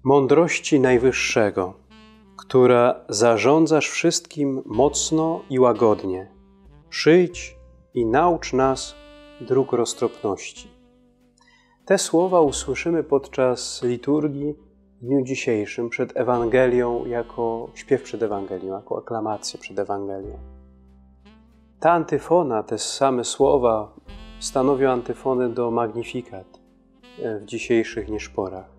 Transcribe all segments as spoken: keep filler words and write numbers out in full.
Mądrości Najwyższego, która zarządzasz wszystkim mocno i łagodnie, przyjdź i naucz nas dróg roztropności. Te słowa usłyszymy podczas liturgii w dniu dzisiejszym przed Ewangelią, jako śpiew przed Ewangelią, jako aklamację przed Ewangelią. Ta antyfona, te same słowa stanowią antyfony do Magnificat w dzisiejszych nieszporach.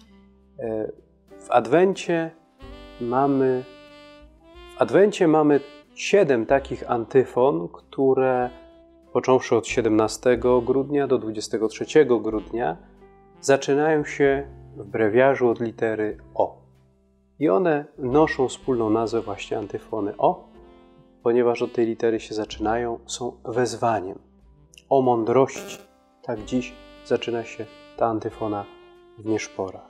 W Adwencie mamy, w Adwencie mamy siedem takich antyfon, które począwszy od siedemnastego grudnia do dwudziestego trzeciego grudnia zaczynają się w brewiarzu od litery O. I one noszą wspólną nazwę właśnie antyfony O, ponieważ od tej litery się zaczynają, są wezwaniem. O mądrości. Tak dziś zaczyna się ta antyfona w nieszporach.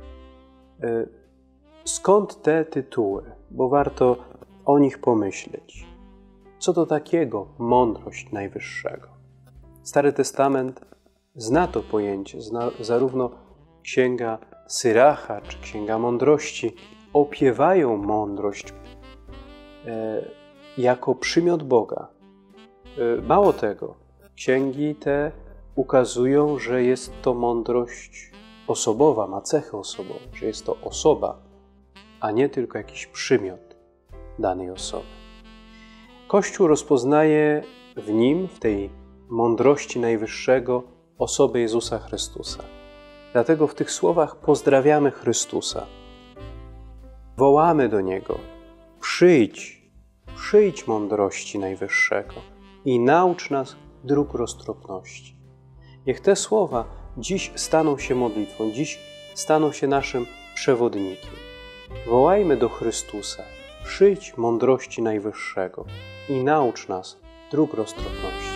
Skąd te tytuły? Bo warto o nich pomyśleć. Co to takiego mądrość Najwyższego? Stary Testament zna to pojęcie, zna zarówno Księga Syracha czy Księga Mądrości opiewają mądrość e, jako przymiot Boga. E, mało tego, księgi te ukazują, że jest to mądrość osobowa, ma cechy osobowe, że jest to osoba, a nie tylko jakiś przymiot danej osoby. Kościół rozpoznaje w nim, w tej mądrości Najwyższego, osobę Jezusa Chrystusa. Dlatego w tych słowach pozdrawiamy Chrystusa. Wołamy do Niego: przyjdź, przyjdź mądrości Najwyższego i naucz nas dróg roztropności. Niech te słowa dziś staną się modlitwą, dziś staną się naszym przewodnikiem. Wołajmy do Chrystusa: przyjdź mądrości Najwyższego i naucz nas dróg roztropności.